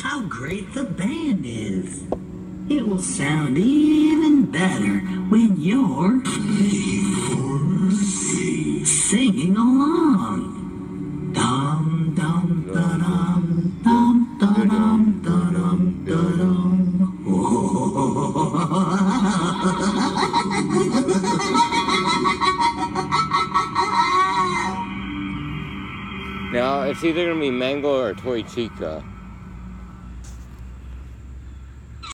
how great the band is. It will sound even better when you're singing along. Dum dum da dum dum da dum da dum da dum. Now it's either gonna be Mango or Toy Chica.